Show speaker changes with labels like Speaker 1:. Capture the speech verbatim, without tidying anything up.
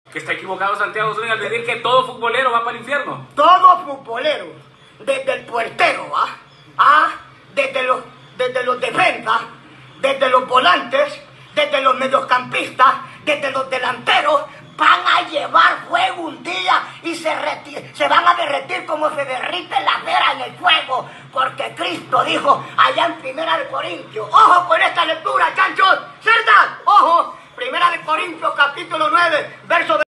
Speaker 1: Que está equivocado Santiago Zúñiga al decir que todo futbolero va para el infierno.
Speaker 2: Todo futbolero, desde el puertero, ¿ah? ¿Ah? Desde los, desde los defensas, desde los volantes, desde los mediocampistas, desde los delanteros, van a llevar fuego un día y se, se van a derretir como se derrite la cera en el fuego, porque Cristo dijo allá en Primera de Corintios, ojo con esta lectura, chanchos, ¿verdad? Ojo, Primera de Corintios capítulo nueve, verso